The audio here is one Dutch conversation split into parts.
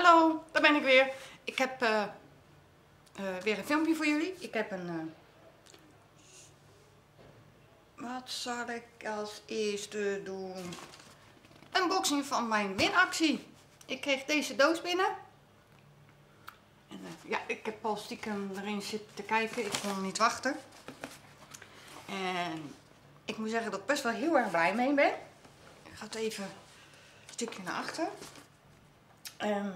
Hallo, daar ben ik weer. Ik heb weer een filmpje voor jullie. Ik heb een... wat zal ik als eerste doen? Een unboxing van mijn winactie. Ik kreeg deze doos binnen. En ja, ik heb al stiekem erin zitten te kijken. Ik kon niet wachten. En ik moet zeggen dat ik best wel heel erg blij mee ben. Ik ga het even een stukje naar achter. En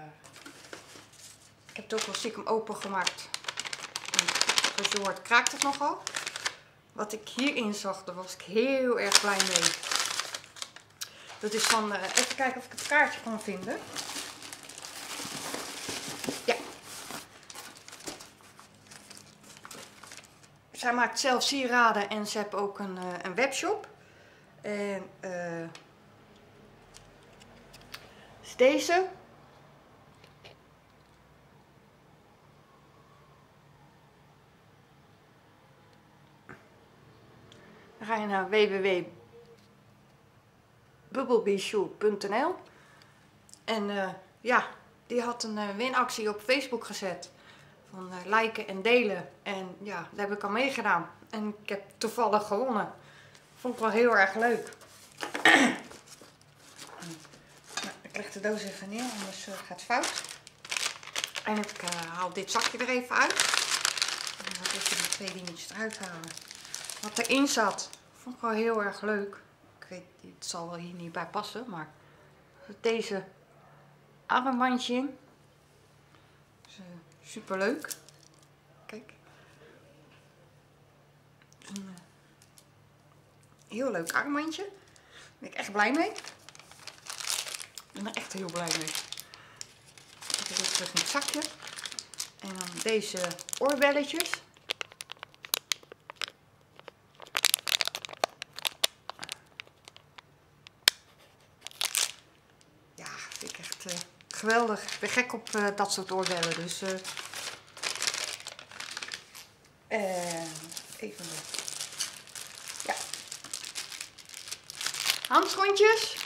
ik heb het ook wel stiekem opengemaakt. En zoals je hoort kraakt het nogal. Wat ik hierin zag, daar was ik heel erg blij mee. Dat is van, even kijken of ik het kaartje kan vinden. Ja. Zij maakt zelf sieraden en ze heeft ook een webshop. En is deze. Dan ga je naar www.bubblebeeshoot.nl en ja, die had een winactie op Facebook gezet. Van liken en delen. En ja, daar heb ik al meegedaan. En ik heb toevallig gewonnen. Vond ik wel heel erg leuk. Nou, ik leg de doos even neer, anders gaat het fout. En ik haal dit zakje er even uit. En dan ga ik even die twee dingetjes eruit halen. Wat erin zat, vond ik wel heel erg leuk. Ik weet, het zal wel hier niet bij passen, maar deze armbandje in. Dus, super leuk. Kijk. Een heel leuk armbandje. Daar ben ik echt blij mee. Ik ben er echt heel blij mee. Ik doe het terug in het zakje. En dan deze oorbelletjes. Ja, vind ik echt geweldig. Ik ben gek op dat soort oorbellen. Dus even. Ja. Handschoentjes.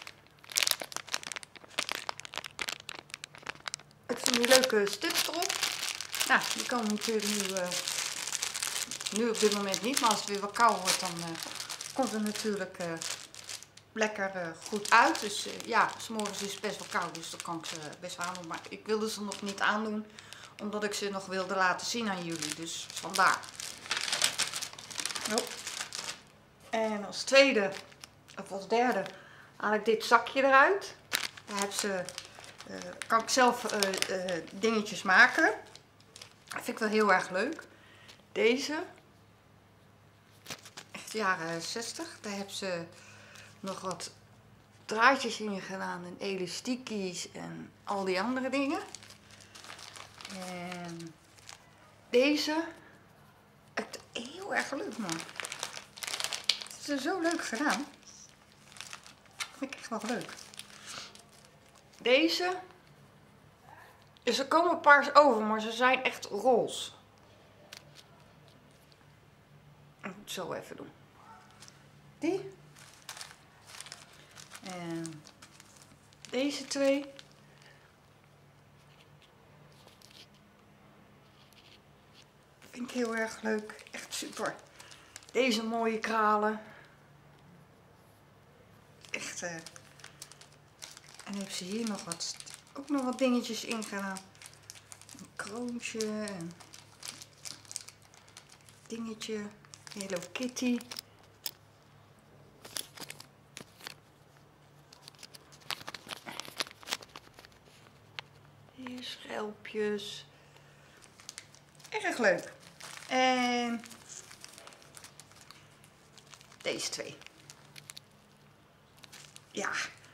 Het zijn die leuke stuks erop. Nou, die komen natuurlijk nu op dit moment niet. Maar als het weer wat koud wordt, dan komt het natuurlijk lekker goed uit. Dus ja, 's morgens is het best wel koud, dus dan kan ik ze best wel aandoen. Maar ik wilde ze nog niet aandoen, omdat ik ze nog wilde laten zien aan jullie. Dus vandaar. Oh. En als tweede, of als derde, haal ik dit zakje eruit. Daar heb ze, kan ik zelf dingetjes maken. Dat vind ik wel heel erg leuk. Deze, echt jaren 60. Daar heb ze nog wat draadjes in gedaan en elastiekjes en al die andere dingen. En deze, echt heel erg leuk, man. Het is zo leuk gedaan. Dat vind ik echt wel leuk. Deze, dus er komen paars over, maar ze zijn echt roze. Ik moet het zo even doen. Die. En deze twee. Vind ik heel erg leuk. Echt super. Deze mooie kralen. Echt. En dan heeft ze hier nog wat, ook nog wat dingetjes in gedaan. Een kroontje en dingetje. Hello Kitty. Hier schelpjes. Erg leuk. En deze twee. Ja.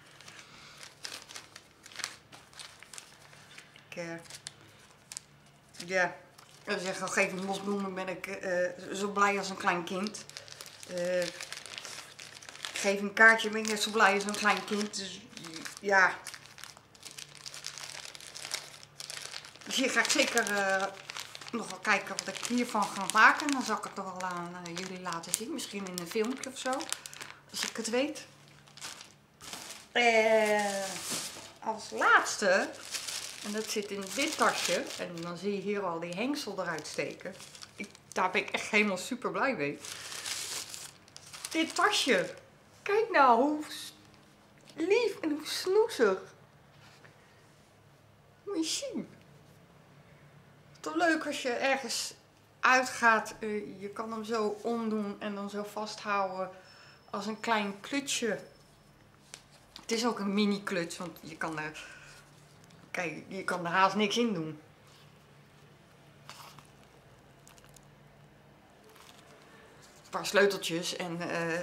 Ja. Ik zeg al, geef een bosbloemen, ben ik zo blij als een klein kind. Geef een kaartje, ben ik net zo blij als een klein kind. Dus ja. Dus hier ga ik zeker nog wel kijken wat ik hiervan ga maken. Dan zal ik het nog wel aan jullie laten zien. Misschien in een filmpje of zo. Als ik het weet. Als laatste En dat zit in dit tasje. En dan zie je hier al die hengsel eruit steken. Daar ben ik echt helemaal super blij mee. Dit tasje. Kijk nou hoe lief en hoe snoezig. Moet je zien. Toch leuk als je ergens uitgaat. Je kan hem zo omdoen en dan zo vasthouden als een klein klutsje. Het is ook een mini kluts, want je kan er, kijk, je kan er haast niks in doen. Een paar sleuteltjes en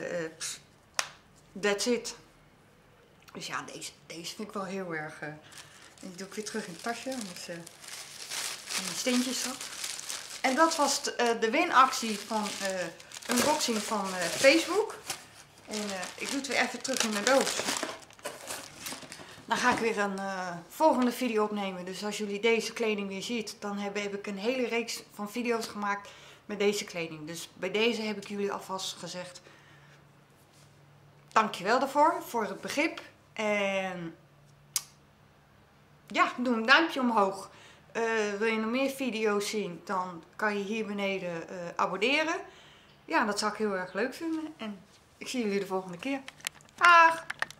that's it. Dus ja, deze vind ik wel heel erg. Die doe ik weer terug in het tasje, omdat ze in die steentjes zat. En dat was de winactie van unboxing van Facebook. En ik doe het weer even terug in de doos. Dan ga ik weer een volgende video opnemen. Dus als jullie deze kleding weer ziet, dan heb ik een hele reeks van video's gemaakt met deze kleding. Dus bij deze heb ik jullie alvast gezegd, dankjewel daarvoor, voor het begrip. En ja, doe een duimpje omhoog. Wil je nog meer video's zien, dan kan je hier beneden abonneren. Ja, dat zou ik heel erg leuk vinden. En ik zie jullie de volgende keer. Dag!